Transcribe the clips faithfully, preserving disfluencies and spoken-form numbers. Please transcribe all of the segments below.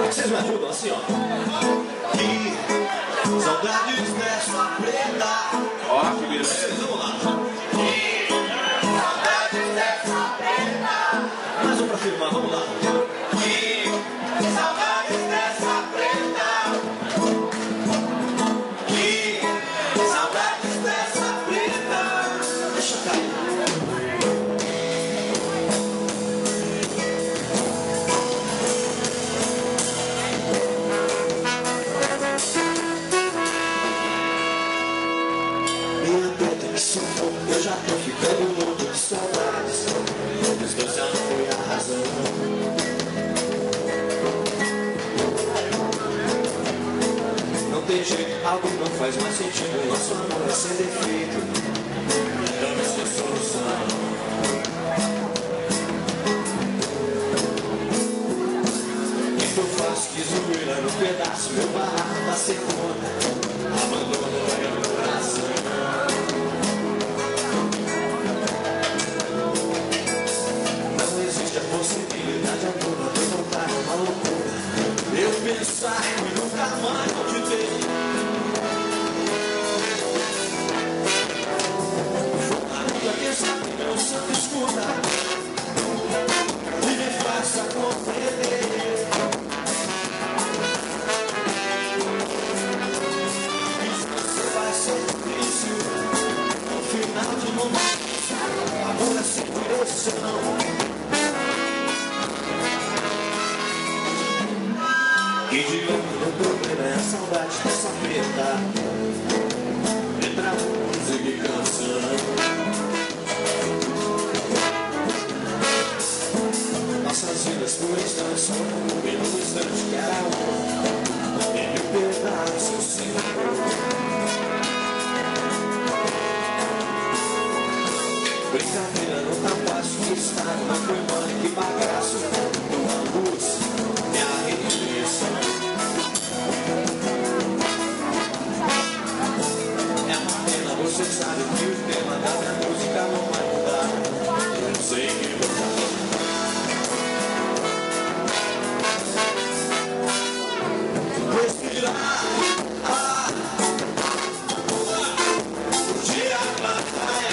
Vocês me ajudam assim, ó. Que saudades dessa preta. Ó, que beleza. Vamos lá. Que saudades dessa preta. Mais um pra firmar, vamos lá. Que saudades dessa preta. Que saudades dessa preta. Deixa cair. Eu já tô ficando louco de saudades. Distância não foi a razão. Não tem jeito, algo não faz mais sentido. Nosso amor é sem defeito. Dá-me essa solução. O que eu faço? Que zoeira no pedaço. Meu barraco tá sem conta. Abandono é meu coração. Possibilidade alguma de voltar uma loucura. Eu pensar que nunca mais vou te ter. A tua quem sabe meu santo escuta e me faça compreender. Isso vai ser difícil. No final de momento, amor é sem direção. E de novo o problema é a saudade dessa preta. Entra música e canção. Nossas vidas por instantes foram um instante que era um. E mil pedaços se foi. Brincadeira não tá fácil de estar. Não foi mãe, que bagaço. Tua luz é a redenção. É uma pena, você sabe que o tema da minha música não vai mudar. Eu sei que você respirar. Ah, curtir a batalha.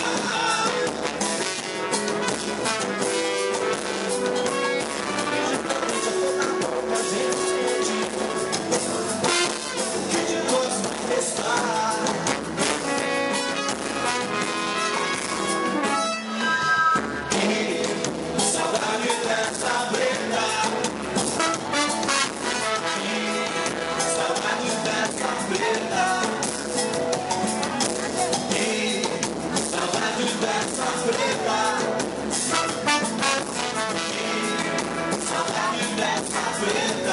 Preta.